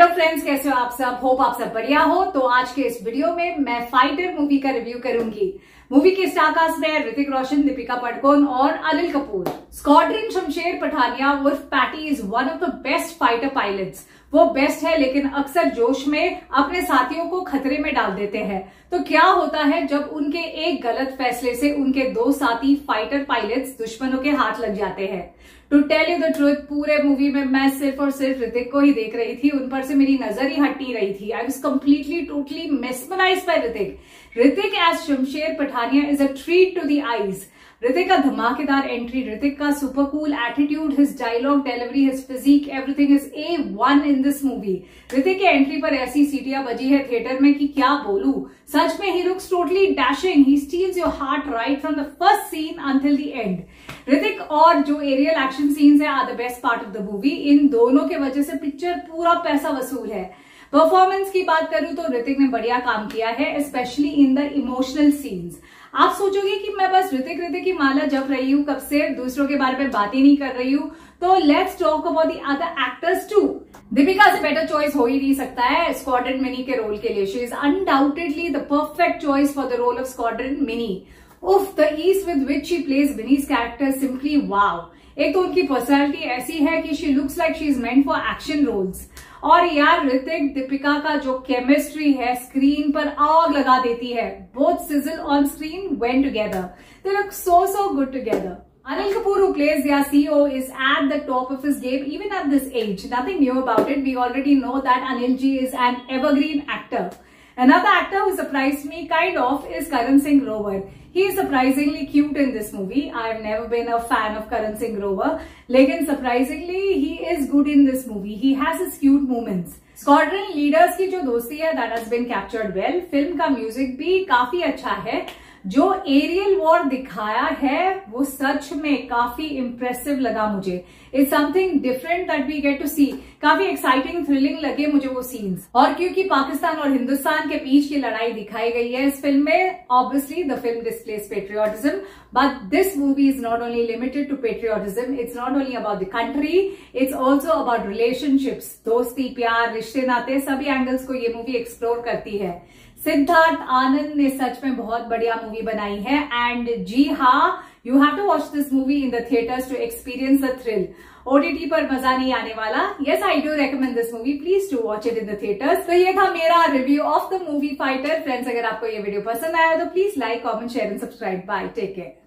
Hello friends, कैसे हो आप सब। होप आप सब बढ़िया हो। तो आज के इस वीडियो में मैं फाइटर मूवी का रिव्यू करूंगी। मूवी के स्टार कास्ट में ऋतिक रोशन, दीपिका पादुकोण और अनिल कपूर। स्क्वाड्रन शमशेर पठानिया उर्फ Patty is one of the best fighter pilots. वो बेस्ट है लेकिन अक्सर जोश में अपने साथियों को खतरे में डाल देते हैं। तो क्या होता है जब उनके एक गलत फैसले से उनके दो साथी फाइटर पायलट्स दुश्मनों के हाथ लग जाते हैं। To tell you the truth, पूरे मूवी में मैं सिर्फ और सिर्फ ऋतिक को ही देख रही थी। उन पर से मेरी नजर ही हट नहीं रही थी। I was completely totally mesmerised by Hrithik. Hrithik as Shamsher Pathania is a treat to the eyes. Hrithik का धमाकेदार एंट्री, ऋतिक का super cool attitude, his dialogue delivery, his physique, everything is A1 in this movie. Hrithik के एंट्री पर ऐसी सीटियां बजी है थिएटर में कि क्या बोलूं। सच में he looks totally dashing. He steals your heart right from the first scene until the end. Hrithik और जो एरियल एक्शन सीन्स है are the best part of the movie. इन दोनों के वजह से पिक्चर पूरा पैसा वसूल है। परफॉर्मेंस की बात करूं तो ऋतिक ने बढ़िया काम किया है, specially in the emotional scenes. आप सोचोगे कि मैं बस ऋतिक की माला जप रही हूं, कब से दूसरों के बारे में बात ही नहीं कर रही हूं। तो let's talk about the other actors too. Deepika से बेटर चॉइस हो ही नहीं सकता है स्क्वाड्रन मिनी के रोल के लिए। She is undoubtedly the perfect choice for the role of squadron Minni. उफ, the ease with which she plays विनीज कैरेक्टर सिंपली वाव। एक तो उनकी पर्सनैलिटी ऐसी है कि she looks like she is meant for action roles. और यार ऋतिक दीपिका का जो केमिस्ट्री है स्क्रीन पर आग लगा देती है। Both sizzle on screen went together. They look so good together. Anil Kapoor, who plays their CEO, is at the top of his game even at this age. Nothing new about it. We already know that Anil ji is an evergreen actor. Another actor who surprised me kind of is Karan Singh Grover. He is surprisingly cute in this movie. I have never been a fan of Karan Singh Grover, lekin surprisingly he is good in this movie. He has his cute moments. Squadron leaders की जो दोस्ती है that has been captured well. Film का music भी काफी अच्छा है। जो एरियल वॉर दिखाया है वो सच में काफी इम्प्रेसिव लगा मुझे। It's something different that we get to see. काफी एक्साइटिंग, थ्रिलिंग लगे मुझे वो सीन्स। और क्योंकि पाकिस्तान और हिंदुस्तान के बीच की लड़ाई दिखाई गई है इस फिल्म में, obviously the film displays patriotism, but this movie is not only limited to patriotism. It's not only about the country, it's also about relationships, दोस्ती, प्यार, रिश्ते नाते, सभी एंगल्स को ये मूवी एक्सप्लोर करती है। सिद्धार्थ आनंद ने सच में बहुत बढ़िया मूवी बनाई है। एंड जी हाँ, you have to watch this movie in the theatres to experience the thrill. OTT पर मजा नहीं आने वाला। Yes, I do recommend this movie, please to watch it in the theatres. तो ये था मेरा review of the movie Fighter. Friends, अगर आपको ये वीडियो पसंद आया तो please like, comment, share and subscribe. Bye, take care.